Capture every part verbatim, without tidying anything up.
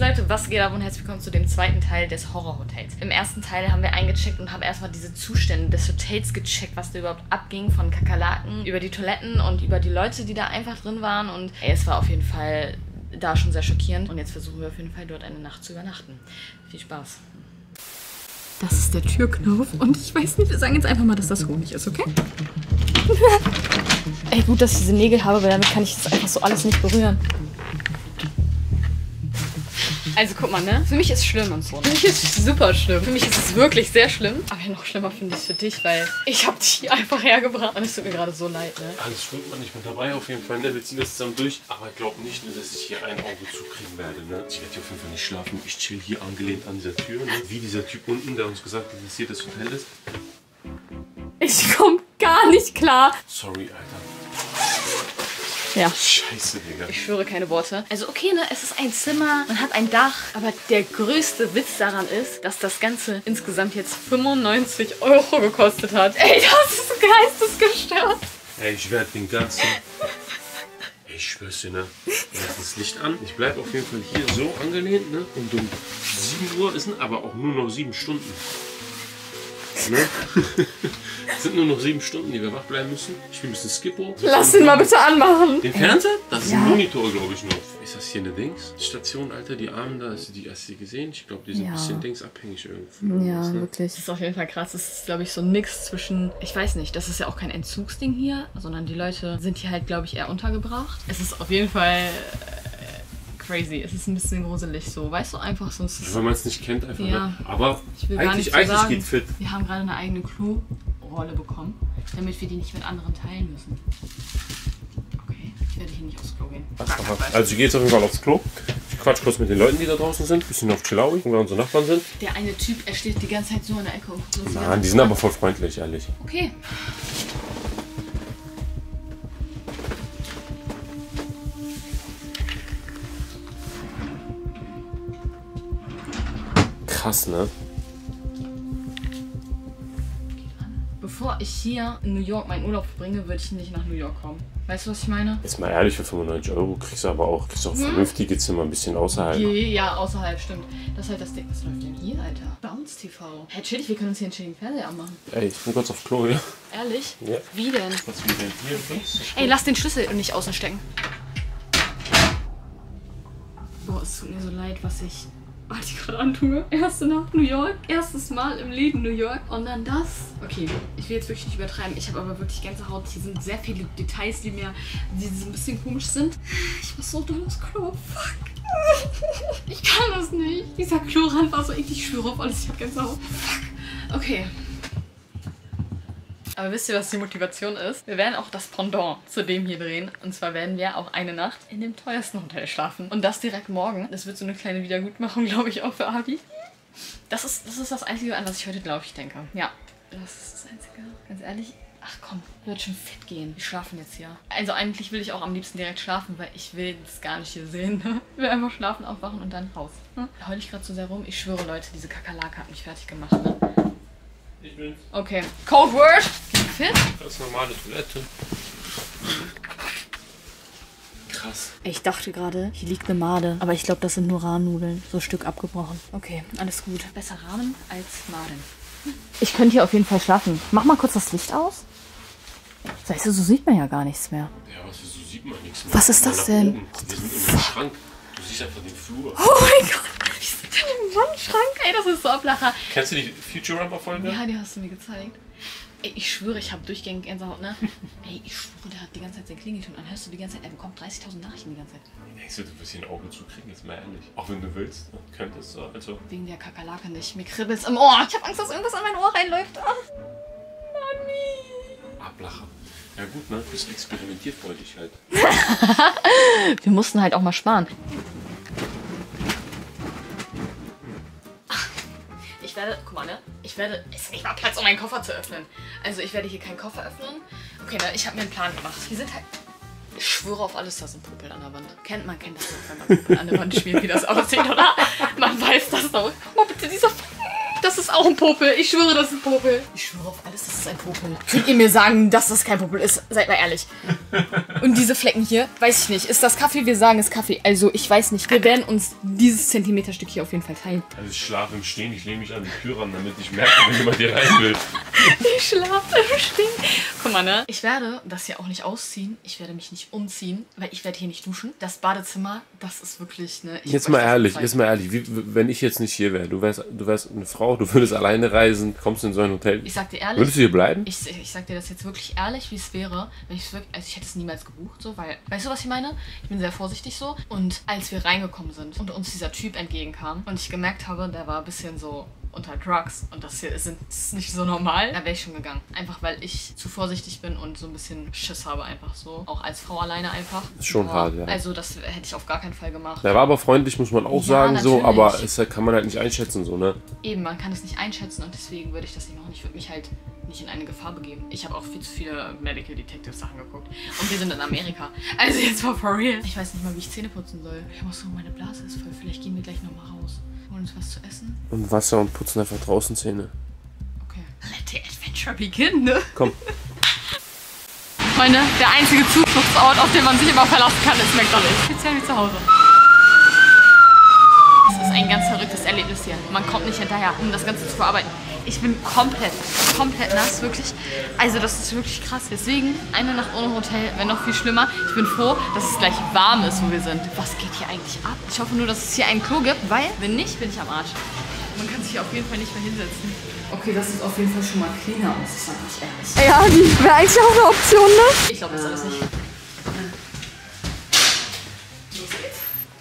Leute, was geht ab und herzlich willkommen zu dem zweiten Teil des Horrorhotels. Im ersten Teil haben wir eingecheckt und haben erstmal diese Zustände des Hotels gecheckt, was da überhaupt abging, von Kakerlaken über die Toiletten und über die Leute, die da einfach drin waren. Und ey, es war auf jeden Fall da schon sehr schockierend. Und jetzt versuchen wir auf jeden Fall dort eine Nacht zu übernachten. Viel Spaß. Das ist der Türknopf und ich weiß nicht, wir sagen jetzt einfach mal, dass das Honig ist, okay? Ey, gut, dass ich diese Nägel habe, weil damit kann ich das einfach so alles nicht berühren. Also guck mal, ne? Für mich ist es schlimm und so. Für mich ist es super schlimm. Für mich ist es wirklich sehr schlimm. Aber noch schlimmer finde ich es für dich, weil ich habe dich einfach hergebracht. Und es tut mir gerade so leid, ne? Alles gut, Mann. Ich bin dabei auf jeden Fall. Ne? Wir ziehen das zusammen durch. Aber ich glaube nicht, ne, dass ich hier ein Auge zukriegen werde. Ne? Ich werde hier auf jeden Fall nicht schlafen. Ich chill hier angelehnt an dieser Tür. Ne? Wie dieser Typ unten, der uns gesagt hat, dass hier das Hotel ist. Ich komme gar nicht klar. Sorry, Alter. Ja. Scheiße, Digga. Ich schwöre keine Worte. Also okay, ne, es ist ein Zimmer, man hat ein Dach, aber der größte Witz daran ist, dass das Ganze insgesamt jetzt fünfundneunzig Euro gekostet hat. Ey, das ist geistesgestört. Ey, ich werde den ganzen... Ey, ich schwör's dir, ne? Lass das Licht an. Ich bleib auf jeden Fall hier so angelehnt, ne? Und um sieben Uhr ist aber auch nur noch sieben Stunden. Ne? Es sind nur noch sieben Stunden, die wir wach bleiben müssen. Ich spiele ein bisschen Skippo. Lass ihn mal bitte anmachen. Den Fernseher? Das ist ja ein Monitor, glaube ich noch. Ist das hier eine Dings? Station, Alter, die Armen da, hast du die, hast du die gesehen? Ich glaube, die sind ja ein bisschen dingsabhängig irgendwie. Ja, ne? Wirklich. Das ist auf jeden Fall krass. Das ist, glaube ich, so ein Mix zwischen, ich weiß nicht, das ist ja auch kein Entzugsding hier, sondern die Leute sind hier halt, glaube ich, eher untergebracht. Es ist auf jeden Fall... crazy. Es ist ein bisschen gruselig so. Weißt du, einfach sonst... Wenn man es nicht kennt, einfach. Ja. Ne? Aber ich will gar nicht eigentlich, so eigentlich sagen, geht fit. Wir haben gerade eine eigene Klo-Rolle bekommen, damit wir die nicht mit anderen teilen müssen. Okay, ich werde hier nicht aufs Klo gehen. Also ich gehe jetzt auf jeden Fall aufs Klo. Ich quatsch kurz mit den Leuten, die da draußen sind. Bisschen auf Chillaui, wo wir unsere Nachbarn sind. Der eine Typ, er steht die ganze Zeit so in der Ecke und guckt. Mann, die sind aber voll freundlich, ehrlich. Okay. Krass, ne? Bevor ich hier in New York meinen Urlaub verbringe, würde ich nicht nach New York kommen. Weißt du, was ich meine? Jetzt mal ehrlich, für fünfundneunzig Euro kriegst du aber auch, kriegst du auch hm? vernünftige Zimmer, ein bisschen außerhalb. Ja, außerhalb, stimmt. Das ist halt das Ding. Was läuft denn hier, Alter? Bounce T V. Hey, chillig, wir können uns hier einen chilligen Fernseher anmachen. Ey, ich bin kurz auf Klo, ja? Ehrlich? Ja. Wie denn? Was, wie denn hier? Was? Ey, lass den Schlüssel nicht außen stecken. Boah, es tut mir so leid, was ich... was ich gerade antue. Erste Nacht New York, erstes Mal im Leben New York und dann das. Okay, ich will jetzt wirklich nicht übertreiben. Ich habe aber wirklich Gänsehaut. Hier sind sehr viele Details, die mir, die so ein bisschen komisch sind. Ich muss so doll aufs Klo. Fuck. Ich kann das nicht. Dieser Klorand war so eklig. Ich schwöre auf alles. Ich habe Gänsehaut. Fuck. Okay. Aber wisst ihr, was die Motivation ist? Wir werden auch das Pendant zu dem hier drehen. Und zwar werden wir auch eine Nacht in dem teuersten Hotel schlafen. Und das direkt morgen. Das wird so eine kleine Wiedergutmachung, glaube ich, auch für Abi. Das ist, das ist das Einzige, an was ich heute, glaube ich, denke. Ja, das ist das Einzige. Ganz ehrlich. Ach komm, wird schon fit gehen. Wir schlafen jetzt hier. Also eigentlich will ich auch am liebsten direkt schlafen, weil ich will das gar nicht hier sehen. Ne? Ich will einfach schlafen, aufwachen und dann raus. Ne? Heul ich gerade so sehr rum. Ich schwöre, Leute, diese Kakerlake hat mich fertig gemacht. Ne? Ich bin's. Okay. Cold Word. Fit? Das ist normale Toilette. Krass. Ich dachte gerade, hier liegt eine Made. Aber ich glaube, das sind nur Rahmennudeln. So ein Stück abgebrochen. Okay, alles gut. Besser Rahmen als Maden. Ich könnte hier auf jeden Fall schlafen. Mach mal kurz das Licht aus. Weißt du, so sieht man ja gar nichts mehr. Ja, was so sieht man nichts mehr. Was ist das denn? Wir sind im Schrank. Du siehst einfach den Flur. Oh mein Gott. Wir sind im Wandschrank. Ey, das ist so Ablacher. Kennst du die Futurama-Folge? Ja, die hast du mir gezeigt. Ey, ich schwöre, ich habe durchgängig Gänsehaut, ne? Ey, ich schwöre, der hat die ganze Zeit sein Klingelton an. Hörst du die ganze Zeit? Er bekommt dreißigtausend Nachrichten die ganze Zeit. Denkst du, du wirst hier ein Auge zukriegen? Jetzt mal ehrlich. Auch wenn du willst, ne? Könntest du. Also. Wegen der Kakerlake nicht. Mir kribbelt's im Ohr. Ich habe Angst, dass irgendwas an mein Ohr reinläuft. Ah. Mami. Ablacher. Ja gut, ne? Du bist experimentierfreudig halt. Wir mussten halt auch mal sparen. Ich werde, guck mal, ne? Ich werde, es ist nicht mal Platz, um meinen Koffer zu öffnen. Also ich werde hier keinen Koffer öffnen. Okay, ne? Ich habe mir einen Plan gemacht. Hier sind halt, ich schwöre auf alles, da sind Popel an der Wand. Kennt man, kennt das doch, wenn man Popel an der Wand spielt, wie das aussieht, oder? Man weiß das doch. Guck mal bitte, dieser... Das ist auch ein Popel. Ich schwöre, das ist ein Popel. Ich schwöre auf alles, das ist ein Popel. Könnt ihr mir sagen, dass das kein Popel ist? Seid mal ehrlich. Und diese Flecken hier, weiß ich nicht. Ist das Kaffee? Wir sagen es Kaffee. Also ich weiß nicht. Wir werden uns dieses Zentimeterstück hier auf jeden Fall teilen. Also ich schlafe im Stehen. Ich lehne mich an die Tür ran, damit ich merke, wenn jemand hier rein will. Ich schlafe im Stehen. Guck mal, ne? Ich werde das hier auch nicht ausziehen. Ich werde mich nicht umziehen, weil ich werde hier nicht duschen. Das Badezimmer, das ist wirklich, ne? Jetzt mal ehrlich, jetzt mal ehrlich. Wie, wenn ich jetzt nicht hier wäre, du wärst, du wärst eine Frau, du würdest alleine reisen, kommst in so ein Hotel. Ich sag dir ehrlich. Würdest du hier bleiben? Ich, ich sag dir das jetzt wirklich ehrlich, wie es wäre, wenn ich wirklich, also ich hätte es niemals gebucht, so, weil, weißt du, was ich meine? Ich bin sehr vorsichtig so. Und als wir reingekommen sind und uns dieser Typ entgegenkam und ich gemerkt habe, der war ein bisschen so unter Drugs und das hier ist, ist nicht so normal, da wäre ich schon gegangen. Einfach weil ich zu vorsichtig bin und so ein bisschen Schiss habe einfach so. Auch als Frau alleine einfach. Ist schon aber, hart, ja. Also das hätte ich auf gar keinen Fall gemacht. Er war aber freundlich, muss man auch Ja, sagen, so, natürlich. aber es kann man halt nicht einschätzen, so, ne? Eben, man kann es nicht einschätzen und deswegen würde ich das nicht machen. Ich würde mich halt nicht in eine Gefahr begeben. Ich habe auch viel zu viele Medical Detective Sachen geguckt. Und wir sind in Amerika. Also jetzt mal for real. Ich weiß nicht mal, wie ich Zähne putzen soll. Ich muss so, meine Blase ist voll. Vielleicht gehen wir gleich nochmal raus. Holen uns was zu essen. Und Wasser und putzen einfach draußen Zähne. Okay. Let the adventure begin, ne? Komm. Freunde, der einzige Zufluchtsort, auf den man sich immer verlassen kann, ist McDonald's. Speziell wie zu Hause. Es ist ein ganz verrücktes Erlebnis hier. Man kommt nicht hinterher, um das Ganze zu verarbeiten. Ich bin komplett, komplett nass, wirklich. Also das ist wirklich krass. Deswegen, eine Nacht ohne Hotel wäre noch viel schlimmer. Ich bin froh, dass es gleich warm ist, wo wir sind. Was geht hier eigentlich ab? Ich hoffe nur, dass es hier ein Klo gibt, weil, wenn nicht, bin ich am Arsch. Man kann sich hier auf jeden Fall nicht mehr hinsetzen. Okay, das sieht auf jeden Fall schon mal cleaner aus, das sag ich ehrlich. Ja, die wäre eigentlich auch eine Option, ne? Ich glaube das alles nicht. Los geht's.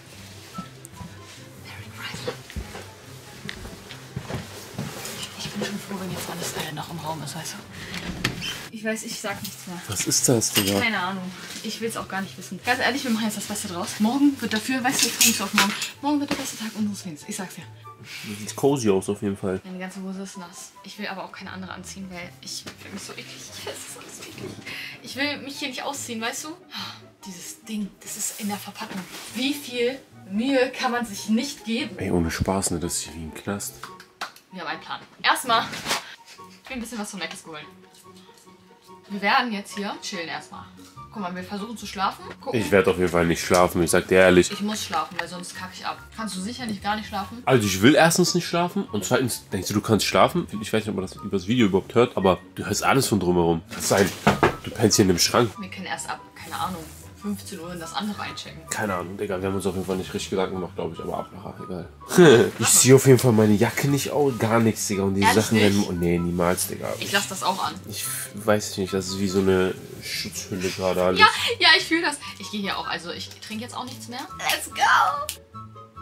Ich bin schon froh, wenn jetzt alles äh, noch im Raum ist, weißt du? Ich weiß, ich sag nichts mehr. Was ist das, Digga? Keine Ahnung. Ich will es auch gar nicht wissen. Ganz ehrlich, wir machen jetzt das Beste draus. Morgen wird dafür, weißt du, ich freue mich so auf morgen. Morgen wird der beste Tag unseres Lebens. Ich sag's dir. Du siehst cozy aus auf jeden Fall. Meine ganze Hose ist nass. Ich will aber auch keine andere anziehen, weil ich fühle mich so eklig. Es ist alles eklig. Ich will mich hier nicht ausziehen, weißt du? Dieses Ding, das ist in der Verpackung. Wie viel Mühe kann man sich nicht geben? Ey, ohne Spaß, ne? Das ist hier wie ein Knast. Wir haben einen Plan. Erstmal, ich will ein bisschen was von Mc's holen. Wir werden jetzt hier chillen erstmal. Guck mal, wir versuchen zu schlafen. Gucken. Ich werde auf jeden Fall nicht schlafen, ich sag dir ehrlich. Ich muss schlafen, weil sonst kacke ich ab. Kannst du sicherlich gar nicht schlafen? Also ich will erstens nicht schlafen und zweitens denkst du, du kannst schlafen? Ich weiß nicht, ob man das über das Video überhaupt hört, aber du hörst alles von drumherum. Das sein, du pennst hier in dem Schrank. Wir können erst ab, keine Ahnung, fünfzehn Uhr in das andere einchecken. Keine Ahnung, Digga, wir haben uns auf jeden Fall nicht richtig Gedanken gemacht, glaube ich, aber auch nachher, egal. Ich ziehe auf jeden Fall meine Jacke nicht aus, gar nichts, Digga. Und die Ehrlich Sachen werden. Oh, nee, niemals, Digga. Ich lass das auch an. Ich weiß nicht, das ist wie so eine Schutzhülle gerade alles. Ja, ja, ich fühle das. Ich gehe hier auch, also ich trinke jetzt auch nichts mehr. Let's go!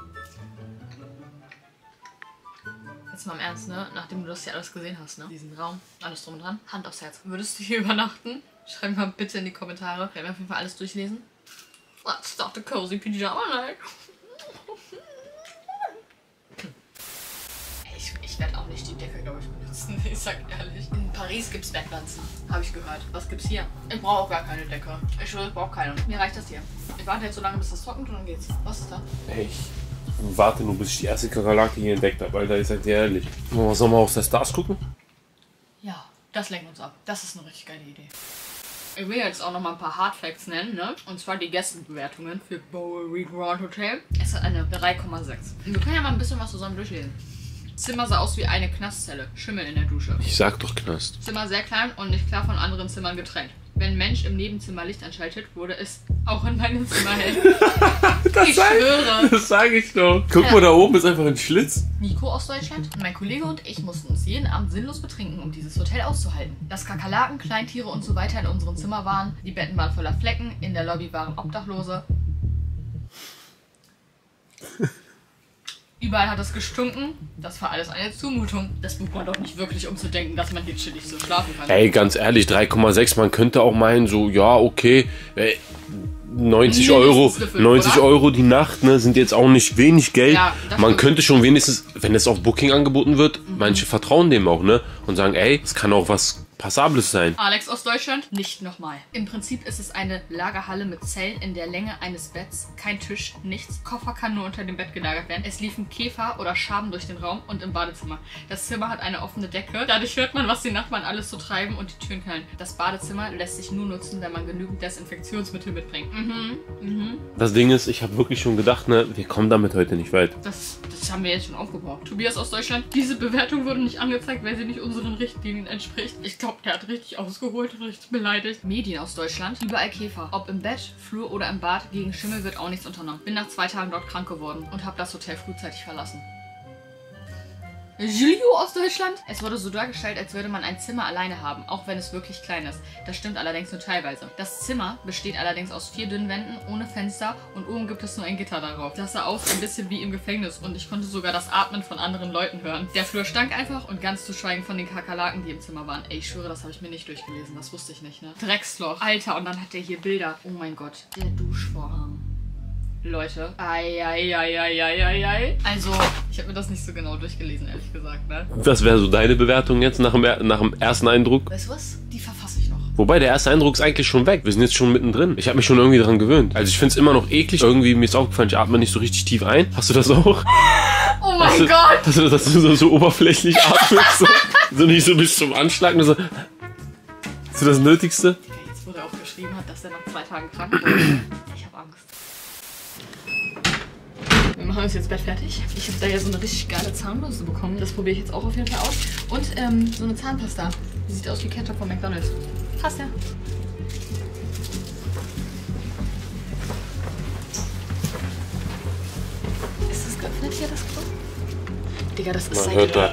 Jetzt mal im Ernst, ne? Nachdem du das hier alles gesehen hast, ne? Diesen Raum, alles drum und dran. Hand aufs Herz. Würdest du hier übernachten? Schreib mal bitte in die Kommentare. Wir werden auf jeden Fall alles durchlesen. Let's start the cozy pyjama night. Ich, ich werde auch nicht die Decke, glaube ich, benutzen. Ich sag ehrlich. In Paris gibt's Bettwanzen. Habe ich gehört. Was gibt's hier? Ich brauche auch gar keine Decke. Ich schwöre, ich brauche keine. Mir reicht das hier. Ich warte jetzt so lange, bis das trocknet und dann geht's. Was ist da? Ey, ich warte nur, bis ich die erste Kakerlake hier entdeckt habe, Alter. Ich sag dir ehrlich. Sollen wir aus der Stars gucken? Ja, das lenkt uns ab. Das ist eine richtig geile Idee. Ich will jetzt auch noch mal ein paar Hard Facts nennen, ne? Und zwar die Gästenbewertungen für Bowery Grand Hotel. Es hat eine drei Komma sechs. Wir können ja mal ein bisschen was zusammen durchlesen. Zimmer sah aus wie eine Knastzelle. Schimmel in der Dusche. Ich sag doch Knast. Zimmer sehr klein und nicht klar von anderen Zimmern getrennt. Wenn ein Mensch im Nebenzimmer Licht anschaltet, wurde es auch in meinem Zimmer hell. Ich schwöre. Das sage ich doch. Guck Ja. mal, da oben ist einfach ein Schlitz. Nico aus Deutschland, mein Kollege und ich mussten uns jeden Abend sinnlos betrinken, um dieses Hotel auszuhalten. Dass Kakerlaken, Kleintiere und so weiter in unserem Zimmer waren, die Betten waren voller Flecken, in der Lobby waren Obdachlose. Überall hat es gestunken. Das war alles eine Zumutung. Das bucht man doch nicht wirklich, um zu denken, dass man hier chillig so schlafen kann. Ey, ganz ehrlich, drei Komma sechs, man könnte auch meinen, so, ja, okay, ey, neunzig Euro, neunzig Euro die Nacht, ne, sind jetzt auch nicht wenig Geld. Ja, das man stimmt. könnte schon wenigstens, wenn es auf Booking angeboten wird, mhm. manche vertrauen dem auch, ne, und sagen, ey, es kann auch was passables sein. Alex aus Deutschland, nicht nochmal. Im Prinzip ist es eine Lagerhalle mit Zellen in der Länge eines Betts. Kein Tisch, nichts. Koffer kann nur unter dem Bett gelagert werden. Es liefen Käfer oder Schaben durch den Raum und im Badezimmer. Das Zimmer hat eine offene Decke. Dadurch hört man, was die Nachbarn alles so treiben und die Türen knallen. Das Badezimmer lässt sich nur nutzen, wenn man genügend Desinfektionsmittel mitbringt. Mhm, mhm. Das Ding ist, ich habe wirklich schon gedacht, ne, wir kommen damit heute nicht weit. Das, das haben wir jetzt schon aufgebaut. Tobias aus Deutschland, diese Bewertung wurde nicht angezeigt, weil sie nicht unseren Richtlinien entspricht. Ich glaube, der hat richtig ausgeholt und richtig beleidigt. Medien aus Deutschland, überall Käfer. Ob im Bett, Flur oder im Bad, gegen Schimmel wird auch nichts unternommen. Bin nach zwei Tagen dort krank geworden und habe das Hotel frühzeitig verlassen. Julio aus Deutschland. Es wurde so dargestellt, als würde man ein Zimmer alleine haben, auch wenn es wirklich klein ist. Das stimmt allerdings nur teilweise. Das Zimmer besteht allerdings aus vier dünnen Wänden, ohne Fenster und oben gibt es nur ein Gitter darauf. Das sah aus ein bisschen wie im Gefängnis und ich konnte sogar das Atmen von anderen Leuten hören. Der Flur stank einfach und ganz zu schweigen von den Kakerlaken, die im Zimmer waren. Ey, ich schwöre, das habe ich mir nicht durchgelesen. Das wusste ich nicht, ne? Drecksloch. Alter, und dann hat der hier Bilder. Oh mein Gott. Der Duschvorhang. Leute. Ei, ei, ei, ei, ei, ei, ei. Also, ich habe mir das nicht so genau durchgelesen, ehrlich gesagt, ne? Was wäre so deine Bewertung jetzt nach dem, nach dem ersten Eindruck? Weißt du was? Die verfasse ich noch. Wobei, der erste Eindruck ist eigentlich schon weg. Wir sind jetzt schon mittendrin. Ich habe mich schon irgendwie daran gewöhnt. Also ich finde es immer noch eklig. Irgendwie, mir ist aufgefallen, ich atme nicht so richtig tief ein. Hast du das auch? Oh mein hast du, Gott! Hast du, dass du so, so oberflächlich atmest? So, so nicht so bis zum Anschlag. Nur so. Ist das das Nötigste? Jetzt, wo er auch geschrieben hat, dass er nach zwei Tagen krank wurde. Ich habe Angst. Wir machen uns jetzt Bett fertig. Ich habe da ja so eine richtig geile Zahnbürste bekommen. Das probiere ich jetzt auch auf jeden Fall aus. Und ähm, so eine Zahnpasta. Die sieht aus wie Ketchup von McDonald's. Passt ja. Ist das geöffnet hier, das Klo? Digga, das ist Man seit... hört da.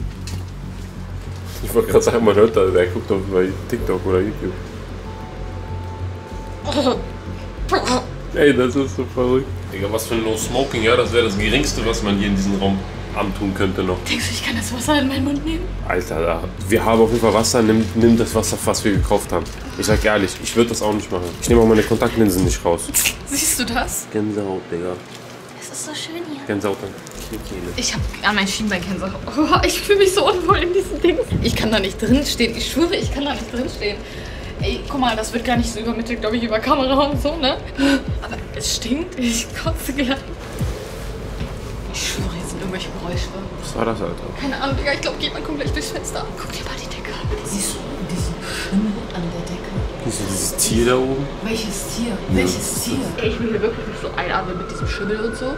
Ich wollte gerade sagen, man hört da, der guckt auf bei TikTok oder YouTube. Ey, das ist so verrückt. Digga, was für ein No Smoking, ja, das wäre das Geringste, was man hier in diesem Raum antun könnte noch. Denkst du, ich kann das Wasser in meinen Mund nehmen? Alter, da, wir haben auf jeden Fall Wasser, nimm, nimm das Wasser, was wir gekauft haben. Ich sag ehrlich, ich würde das auch nicht machen. Ich nehme auch meine Kontaktlinsen nicht raus. Siehst du das? Gänsehaut, Digga. Es ist so schön hier. Gänsehaut an Kniekehle. Ich habe an mein Schienbein Gänsehaut. Oh, ich fühle mich so unwohl in diesen Ding. Ich kann da nicht drin stehen. Ich schwöre, ich kann da nicht drin stehen. Ey, guck mal, das wird gar nicht so übermittelt, glaube ich, über Kamera und so, ne? Aber es stinkt. Ich kotze gleich. Ich schwöre, jetzt sind irgendwelche Geräusche. Was war das, Alter? Keine Ahnung, Digga. Ich glaube, jemand kommt gleich durchs Fenster. Guck dir mal die Decke an. Siehst du diesen Schimmel an der Decke? Siehst du dieses Tier da oben? Welches Tier? Welches Tier? Ey, ich will hier wirklich nicht so einatmen mit diesem Schimmel und so.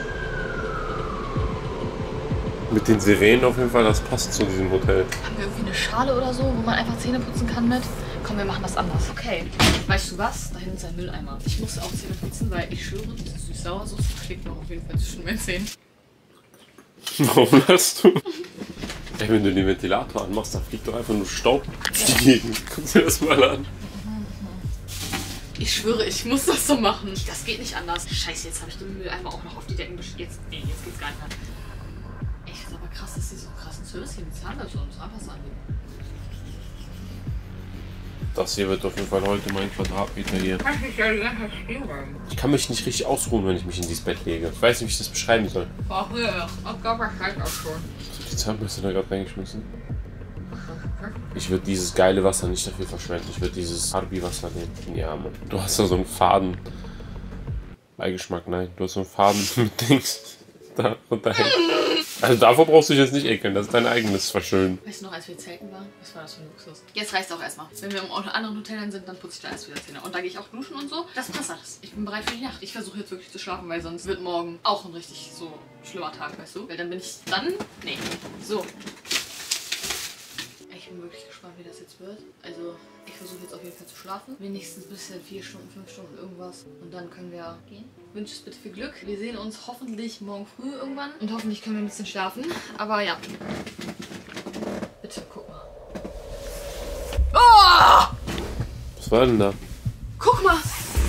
Mit den Sirenen auf jeden Fall, das passt zu diesem Hotel. Haben wir irgendwie eine Schale oder so, wo man einfach Zähne putzen kann mit? Komm, wir machen das anders. Okay. Weißt du was? Da hinten ist ein Mülleimer. Ich muss auch Zähne putzen, weil ich schwöre, diese Süß-Sauersoße schlägt noch auf jeden Fall zwischen meinen Zähnen. Warum lachst du? Ey, wenn du den Ventilator anmachst, da fliegt doch einfach nur Staub durch die Gegend. Guck dir das mal an. Ich schwöre, ich muss das so machen. Das geht nicht anders. Scheiße, jetzt habe ich den Mülleimer auch noch auf die Decken bestellt. Jetzt, nee, jetzt geht's gar nicht mehr. Ich finde aber krass, dass die so einen krassen Service hier mit Zahnbürste und Zahnpasta anbieten. Das hier wird auf jeden Fall heute mein Quadratmeter hier. Kann ich ja die ganze Zeit stehen bleiben. Ich kann mich nicht richtig ausruhen, wenn ich mich in dieses Bett lege. Ich weiß nicht, wie ich das beschreiben soll. Ach ja, ich glaube, das reicht auch schon. Ich hab die Zahnbürste da gerade reingeschmissen. Ich würde dieses geile Wasser nicht dafür verschwenden. Ich würde dieses Harbi-Wasser nehmen. Ja, Mann. Du hast da so einen Faden. Beigeschmack, nein. Du hast so einen Faden mit Dings. Da und dahin. Also davor brauchst du dich jetzt nicht ekeln. Das ist dein eigenes Verschönen. Weißt du noch, als wir zelten waren? Was war das für ein Luxus? Jetzt reicht's auch erstmal. Wenn wir im anderen Hotel sind, dann putze ich da erst wieder Zähne. Und da gehe ich auch duschen und so. Das passt alles. Ich bin bereit für die Nacht. Ich versuche jetzt wirklich zu schlafen, weil sonst wird morgen auch ein richtig so schlimmer Tag, weißt du? Weil dann bin ich dann... Nee. So. Ich bin wirklich gespannt, wie das jetzt wird. Also, ich versuche jetzt auf jeden Fall zu schlafen. Wenigstens bis in vier Stunden, fünf Stunden irgendwas. Und dann können wir gehen. Wünsche es bitte viel Glück. Wir sehen uns hoffentlich morgen früh irgendwann. Und hoffentlich können wir ein bisschen schlafen. Aber ja. Bitte, guck mal. Oh! Was war denn da? Guck mal!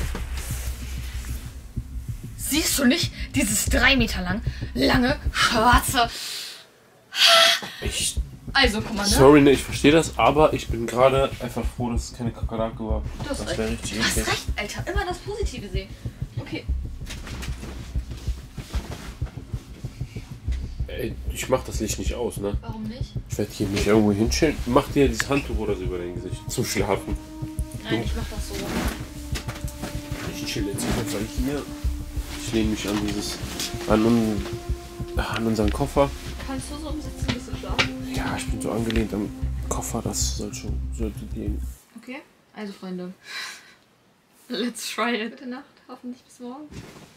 Siehst du nicht dieses drei Meter lang, lange, schwarze... Ich... Also, guck mal, ne? Sorry, ne, ich verstehe das, aber ich bin gerade einfach froh, dass es keine Kakerlake war. Du hast Das wäre recht. richtig Du hast eklig. recht, Alter. Immer das Positive sehen. Okay. Ey, ich mach das Licht nicht aus, ne? Warum nicht? Ich werde hier mich irgendwo hinstellen. Mach dir dieses Handtuch oder so über dein Gesicht. Zum Schlafen. Nein, ich mach das so. Ich chill jetzt einfach hier. Ich lehne mich an dieses, an, un, an unseren Koffer. Kannst du so umsitzen, bis du schlafen? Ja, ich bin so angelehnt am Koffer, das soll schon, sollte gehen. Okay, also Freunde, let's try it. Gute Nacht, hoffentlich bis morgen.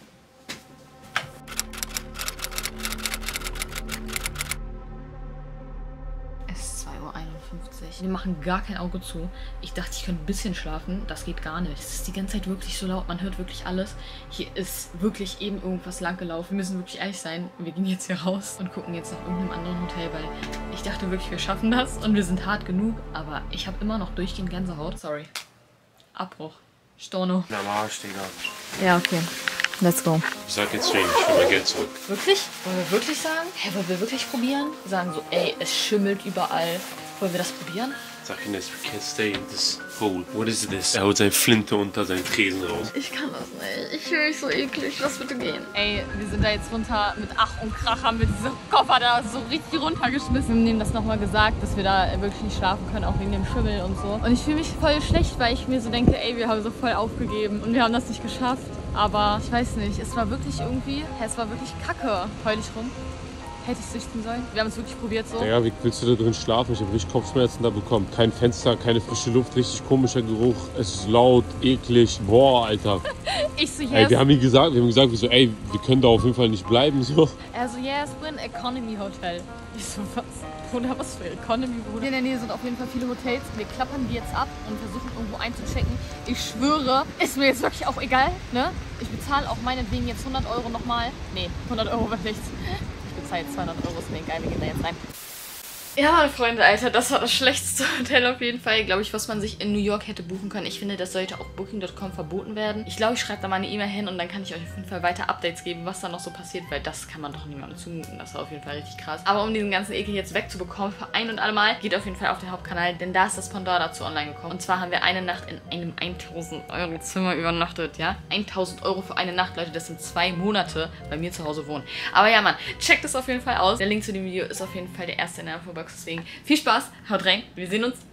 Es ist zwei Uhr einundfünfzig. Wir machen gar kein Auge zu. Ich dachte, ich könnte ein bisschen schlafen. Das geht gar nicht. Es ist die ganze Zeit wirklich so laut. Man hört wirklich alles. Hier ist wirklich eben irgendwas lang gelaufen. Wir müssen wirklich ehrlich sein. Wir gehen jetzt hier raus und gucken jetzt nach irgendeinem anderen Hotel, weil ich dachte wirklich, wir schaffen das. Und wir sind hart genug. Aber ich habe immer noch durchgehend Gänsehaut. Sorry. Abbruch. Storno. Na, Marsch, Digga. Ja, okay. Let's go. Ich sag jetzt Jane, ich will mein Geld zurück. Wirklich? Wollen wir wirklich sagen? Hä, wollen wir wirklich probieren? Sagen so, ey, es schimmelt überall. Wollen wir das probieren? Sag ihm das, we can't stay in this hole. What is this? Er holt seine Flinte unter seinen Tresen raus. Ich kann das nicht. Ich fühle mich so eklig. Lass bitte gehen. Ey, wir sind da jetzt runter mit Ach und Krach, haben wir diese Koffer da so richtig runtergeschmissen. Wir haben denen das nochmal gesagt, dass wir da wirklich nicht schlafen können, auch wegen dem Schimmel und so. Und ich fühle mich voll schlecht, weil ich mir so denke, ey, wir haben so voll aufgegeben und wir haben das nicht geschafft. Aber ich weiß nicht, es war wirklich irgendwie, es war wirklich kacke. Heul ich rum. Hätte ich es richten sollen. Wir haben es wirklich probiert so. Ja, wie willst du da drin schlafen? Ich habe richtig Kopfschmerzen da bekommen. Kein Fenster, keine frische Luft, richtig komischer Geruch. Es ist laut, eklig. Boah, Alter. Ich so, yes. Ey, wir haben ihm gesagt, wir haben gesagt, wir so, ey, wir können da auf jeden Fall nicht bleiben. So. Er so, yes, we're in Economy Hotel. Ich so, was? Bruder, was für Economy, Bruder? Hier in der Nähe sind auf jeden Fall viele Hotels. Wir klappern die jetzt ab und versuchen irgendwo einzuchecken. Ich schwöre, ist mir jetzt wirklich auch egal, ne? Ich bezahle auch meinetwegen jetzt hundert Euro nochmal. Nee, hundert Euro wird nichts. Ich bezahle jetzt zweihundert Euro, ist mir egal, wir gehen da jetzt rein. Ja, meine Freunde, Alter, das war das schlechteste Hotel auf jeden Fall, glaube ich, was man sich in New York hätte buchen können. Ich finde, das sollte auf Booking Punkt com verboten werden. Ich glaube, ich schreibe da mal eine E-Mail hin und dann kann ich euch auf jeden Fall weiter Updates geben, was da noch so passiert, weil das kann man doch niemandem zumuten. Das war auf jeden Fall richtig krass. Aber um diesen ganzen Ekel jetzt wegzubekommen, für ein und alle Mal, geht auf jeden Fall auf den Hauptkanal, denn da ist das Pendant dazu online gekommen. Und zwar haben wir eine Nacht in einem tausend Euro Zimmer übernachtet, ja? tausend Euro für eine Nacht, Leute, das sind zwei Monate bei mir zu Hause wohnen. Aber ja, Mann, checkt es auf jeden Fall aus. Der Link zu dem Video ist auf jeden Fall der erste in der Infobox, deswegen viel Spaß, haut rein, wir sehen uns